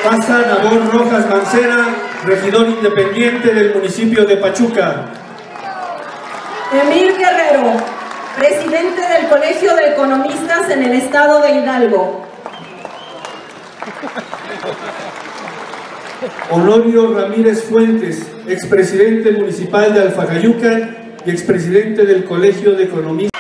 Pasa Nabor Rojas Mancera, regidor independiente del municipio de Pachuca. Emir Guerrero, presidente del Colegio de Economistas en el estado de Hidalgo. Honorio Ramírez Fuentes, expresidente municipal de Alfagayucan y expresidente del Colegio de Economistas.